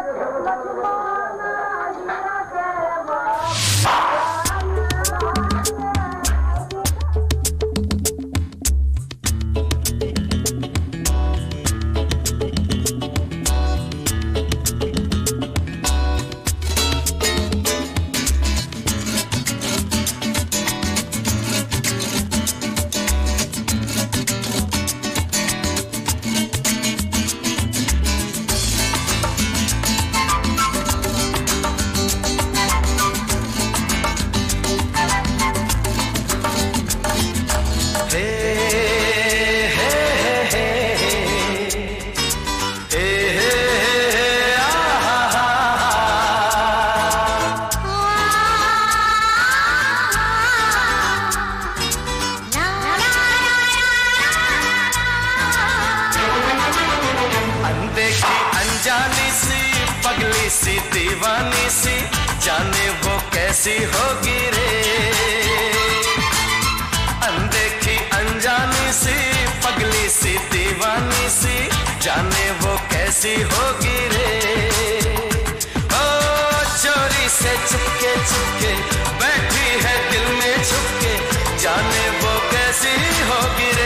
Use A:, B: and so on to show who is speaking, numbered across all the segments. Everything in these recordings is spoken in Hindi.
A: सी दीवानी सी जाने वो कैसी होगी रे। अनदेखी अनजानी सी पगली सी दीवानी सी जाने वो कैसी होगी रे। ओ चोरी से चुपके चुपके बैठी है दिल में छुपके जाने वो कैसी होगी रे।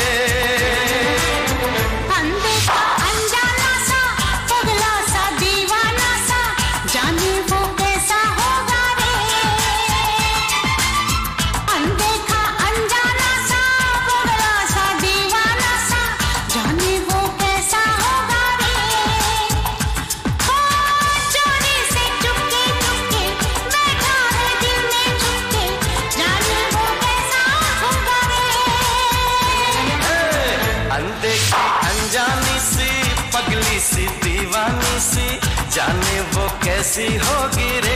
A: अनजानी सी पगली सी दीवानी सी जाने वो कैसी होगी रे।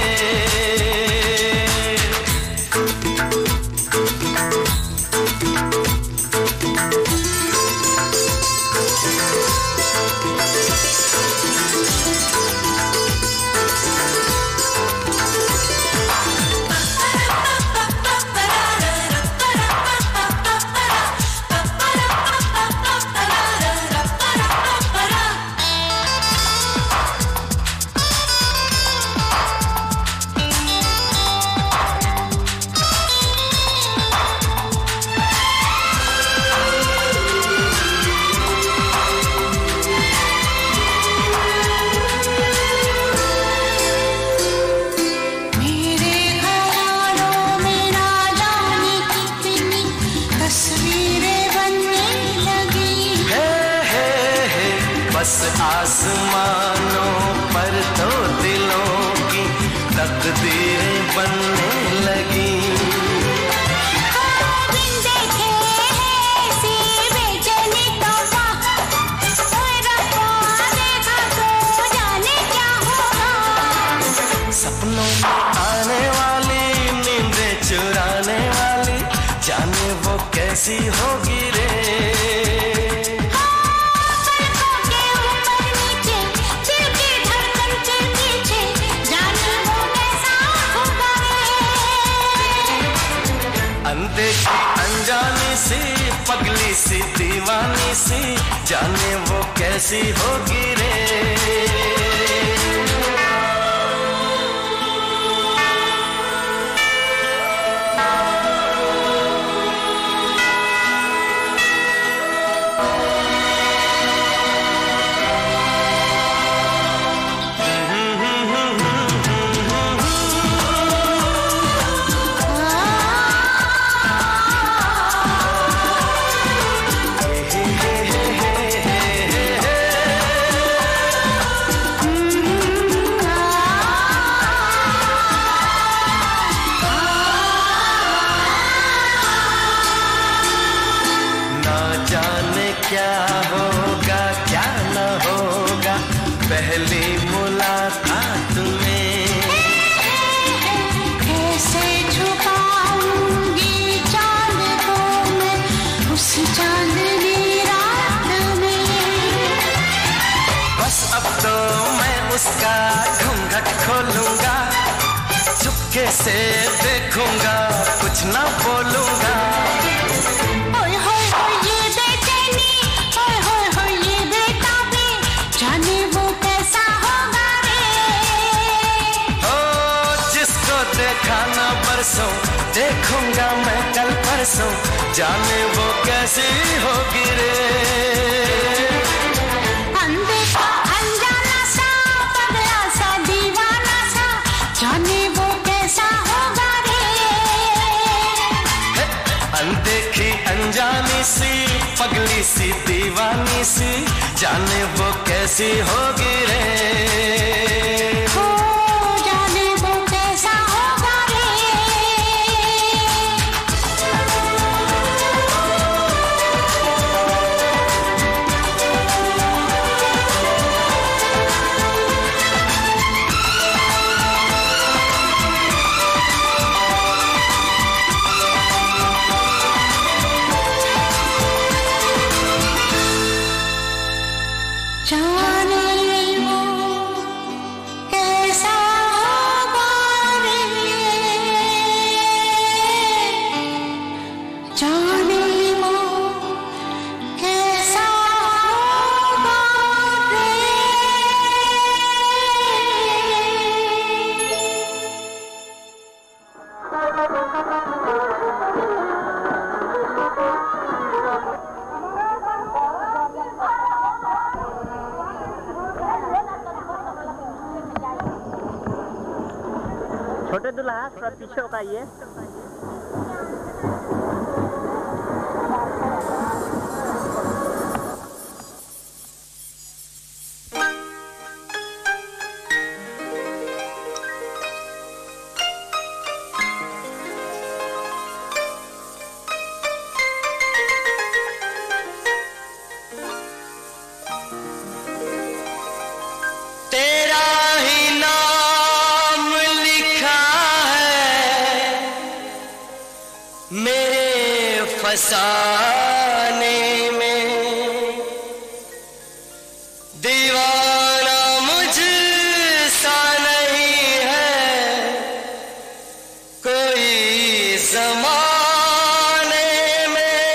A: बस आसमानों पर तो दिलों की तकदीरें बनने लगी। सपनों में आने वाली नींदें चुराने वाली जाने वो कैसी होगी रे। अनदेखी अनजानी सी पगली सी दीवानी सी जाने वो कैसी होगी रे। क्या होगा क्या न होगा पहली मुलाकात में।
B: कैसे छुपाऊंगी चांद को मैं उस चांदनी रात में।
A: बस अब तो मैं उसका घूंघट खोलूंगा चुपके से देखूंगा कुछ न बोलूंगा।
B: जाने वो कैसा होगा रे।
A: देखा ना परसों, देखूंगा मैं कल परसों, जाने वो कैसी होगी रे।
B: अनदेखा अनजाना सा, पगला सा, दीवाना सा, जाने वो कैसा होगा रे।
A: अनदेखी अनजानी सी, पगली सी, दीवानी सी, जाने वो कैसी होगी रे।
C: छोटे दुल्हा थोड़ा पीछे होकाइए।
A: फसाने में दीवाना मुझसा नहीं है कोई ज़माने में।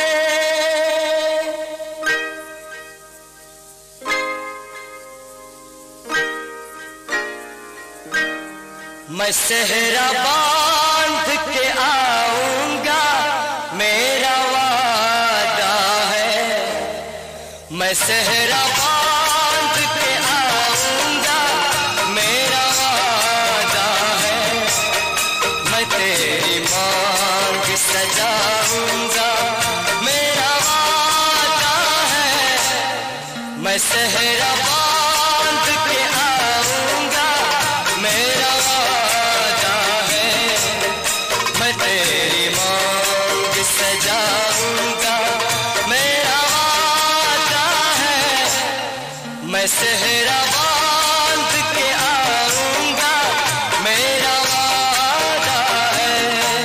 A: मैं सेहरा बांध के आऊंगा, मेरा वादा है। मैं सेहरा बांध के आऊंगा, मेरा वादा है। मैं तेरी मांग सजाऊंगा, मेरा वादा है। मैं सेहरा बांध के आऊंगा, मेरा वादा है। मैं तेरी मांग सजाऊंगा, मेरा वादा है। मैं सेहरा बांध के आऊंगा, मेरा वादा है।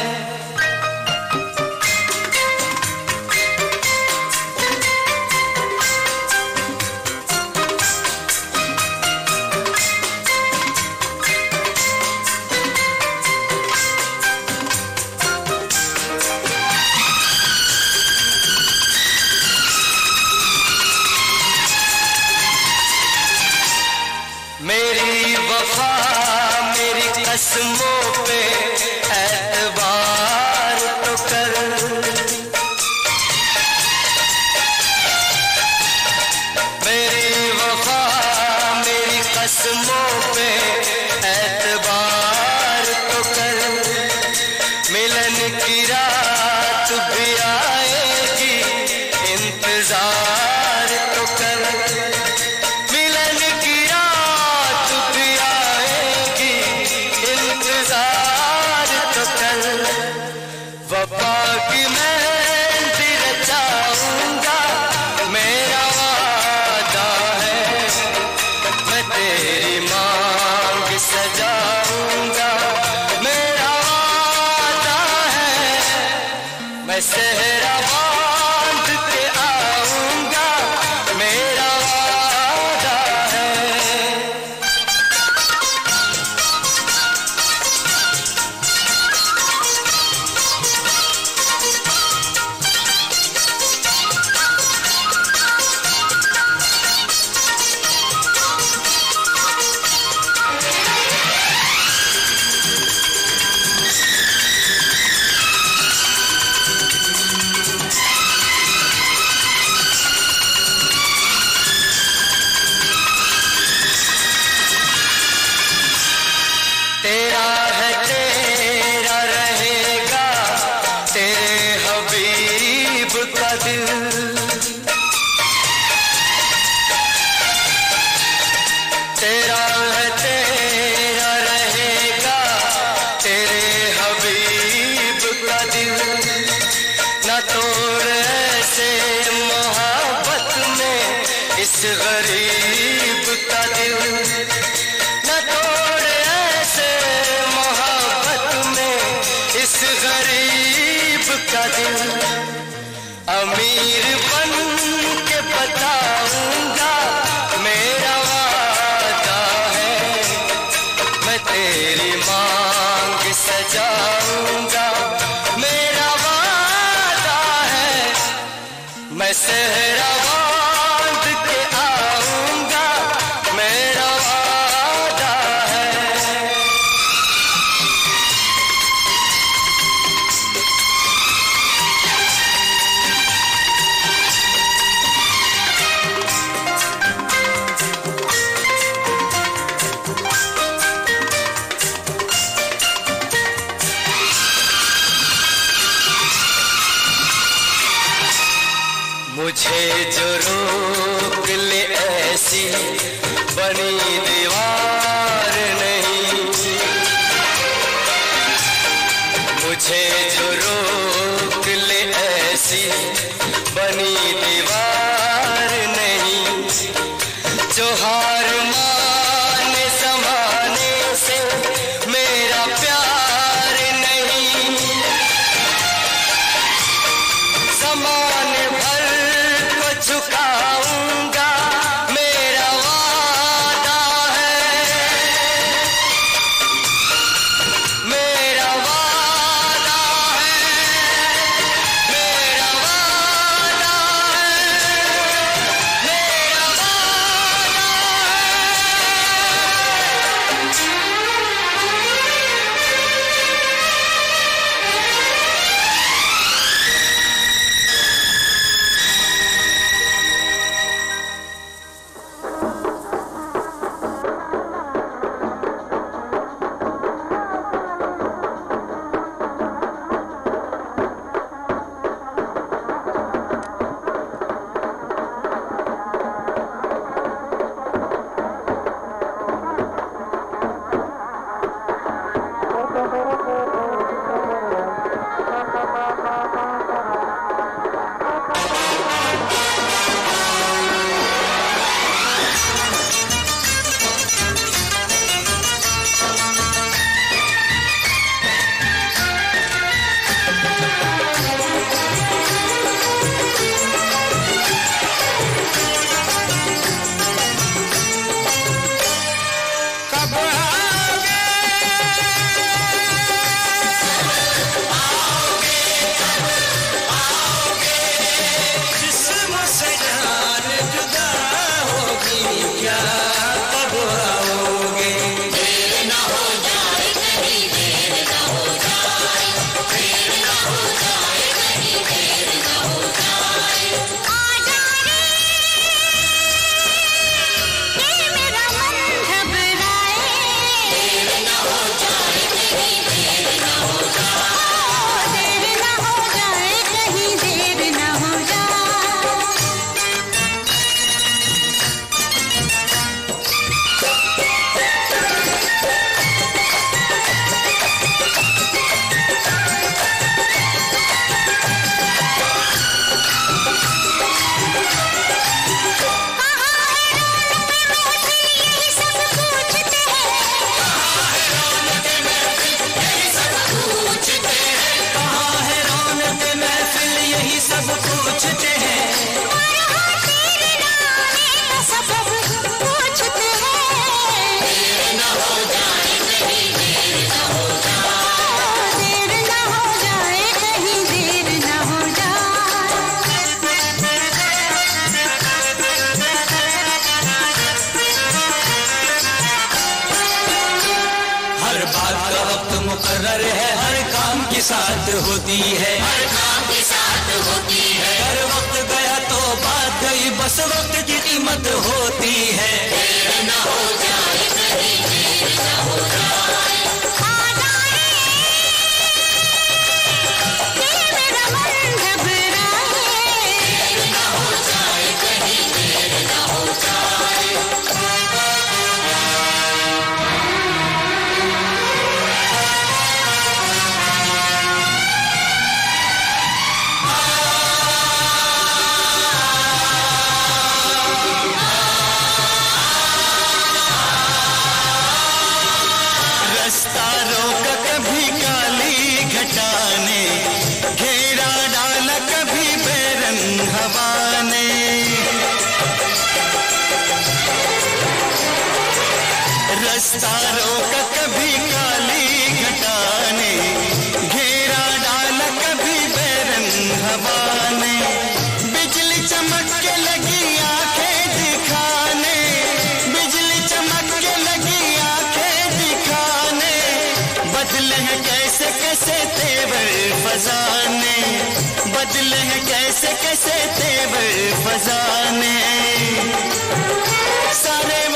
A: मेरी वफा मेरी कसमों पे एतबार तो कर। मेरी वफा मेरी कसमों पे एतबार तो कर। मिलन की रात भी आएगी, इंतजार तो कर। वफा की मेहंदी रचाऊंगा, मेरा वादा है। मैं तेरी तेरा है तेरा रहेगा तेरे हबीब का दिल, ना तोड़ ऐसे मोहब्बत में इस गरीब का दिल, ना तोड़ ऐसे मोहब्बत में इस गरीब का दिल। अमीर बन के बताऊंगा मेरा वादा है, मैं तेरी मांग सजाऊंगा मेरा वादा है, मैं सेहरा बांध के आऊंगा मेरा वादा है। मुझे जो रोक ले ऐसी बनी दीवार नहीं, मुझे जो रोक ले ऐसी बनी दीवार नहीं, जो हार माने ज़माने से मेरा प्यार नहीं, ज़माने भर झुकाऊंगा मेरा वादा है, मेरा वादा है, मेरा वादा है, मेरा वादा
D: साथ होती है, हर काम के साथ होती है। हर वक्त गया तो बात गई, बस वक्त की कीमत होती है। देर न हो जाए कहीं, देर न हो जाए। देर न हो जाए कहीं, देर न हो जाए। रास्ता रोका कभी काली घटाने, घेरा डाला कभी बैरंग हवा ने, बिजली चमक के लगी आंखें दिखाने, बिजली चमक के लगी आंखें दिखाने, बदले हैं कैसे कैसे तेवर फजाने, बदले हैं कैसे कैसे तेवर फजाने, सारे